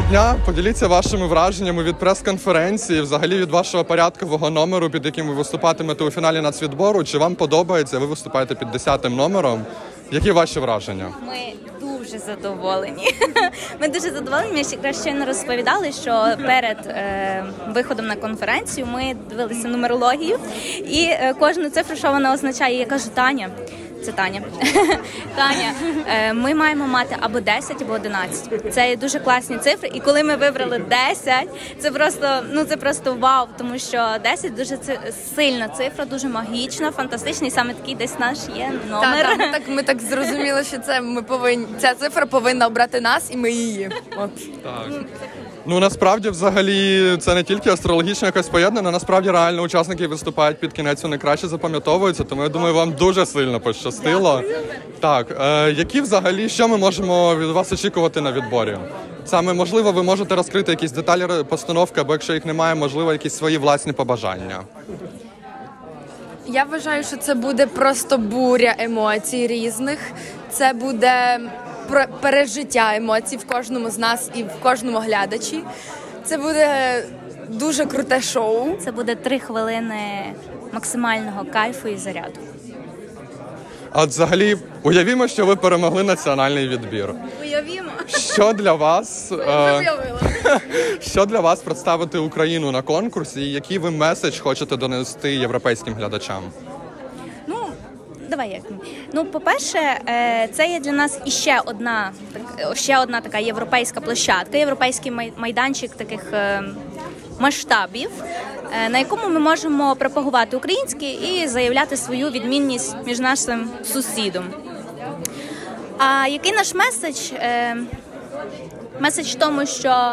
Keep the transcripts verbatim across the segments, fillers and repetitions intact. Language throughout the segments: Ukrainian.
дня. Поділіться вашими враженнями від прес-конференції, взагалі від вашого порядкового номеру, під яким ви виступатимете у фіналі нацвідбору. Чи вам подобається? Ви виступаєте під десятим номером. Які ваші враження? Ми дуже задоволені. Ми дуже задоволені. Ми якраз щойно розповідали, що перед е, виходом на конференцію ми дивилися нумерологію. І е, кожну цифру, що вона означає, я кажу, Таня, це Таня. Таня, е, ми маємо мати або десять, або одинадцять. Це дуже класні цифри. І коли ми вибрали десять, це просто, ну, це просто вау, тому що десять дуже сильна цифра, дуже магічна, фантастична, і саме такий десь наш є номер. Так, так, ми, так, ми так зрозуміли, що це ми повинні, ця цифра повинна обрати нас, і ми її. От. Так. Ну, насправді, взагалі, це не тільки астрологічно якось поєднано, насправді, реально, учасники виступають під кінець, вони краще запам'ятовуються, тому, я думаю, вам дуже сильно пощастило. Так, е, які взагалі, що ми можемо від вас очікувати на відборі? Саме, можливо, ви можете розкрити якісь деталі постановки, або якщо їх немає, можливо, якісь свої власні побажання. Я вважаю, що це буде просто буря емоцій різних. Це буде пережиття емоцій в кожному з нас і в кожному глядачі. Це буде дуже круте шоу. Це буде три хвилини максимального кайфу і заряду. А от взагалі, уявімо, що ви перемогли національний відбір. Уявімо. Що для вас, е, що для вас представити Україну на конкурсі і який ви меседж хочете донести європейським глядачам? Ну, давай як. Ну, по-перше, це є для нас іще одна, ще одна така європейська площадка, європейський майданчик таких масштабів, на якому ми можемо пропагувати українське і заявляти свою відмінність між нашим сусідом. А який наш меседж? Меседж в тому, що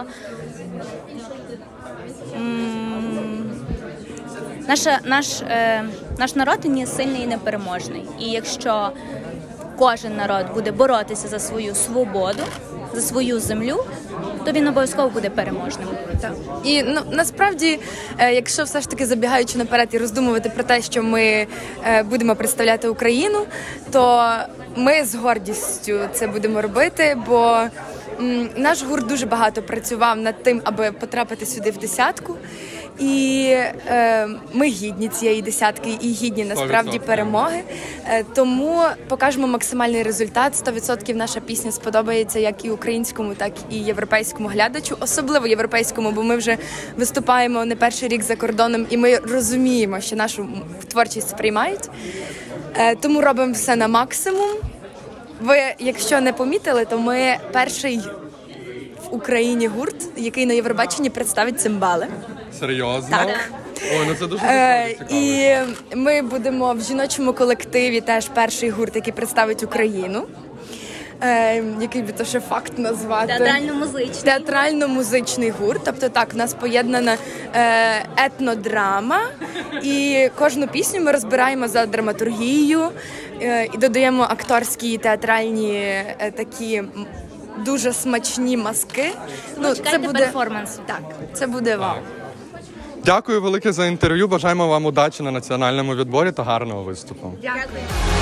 наша, наш, наш народ він є сильний і непереможний. І якщо кожен народ буде боротися за свою свободу, за свою землю, то він обов'язково буде переможним. Так. І ну, насправді, е, якщо все ж таки забігаючи наперед і роздумувати про те, що ми е, будемо представляти Україну, то ми з гордістю це будемо робити, бо м, наш гурт дуже багато працював над тим, аби потрапити сюди в десятку. І е, ми гідні цієї десятки і гідні насправді перемоги. Е, тому покажемо максимальний результат. сто відсотків наша пісня сподобається як і українському, так і європейському глядачу. Особливо європейському, бо ми вже виступаємо не перший рік за кордоном і ми розуміємо, що нашу творчість сприймають. Е, тому робимо все на максимум. Ви, якщо не помітили, то ми перший в Україні гурт, який на Євробаченні представить цимбали. Серйозно? Так. Ой, ну це дуже е, цікаво. І ми будемо в жіночому колективі теж перший гурт, який представить Україну. Е, який би то ще факт назвати? Театрально-музичний. Театрально-музичний гурт. Тобто так, у нас поєднана е, етнодрама. І кожну пісню ми розбираємо за драматургією е, і додаємо акторські театральні е, такі дуже смачні маски. Ну, це буде перформанс. Так, це буде вау. Дякую велике за інтерв'ю. Бажаємо вам удачі на національному відборі та гарного виступу. Дякую.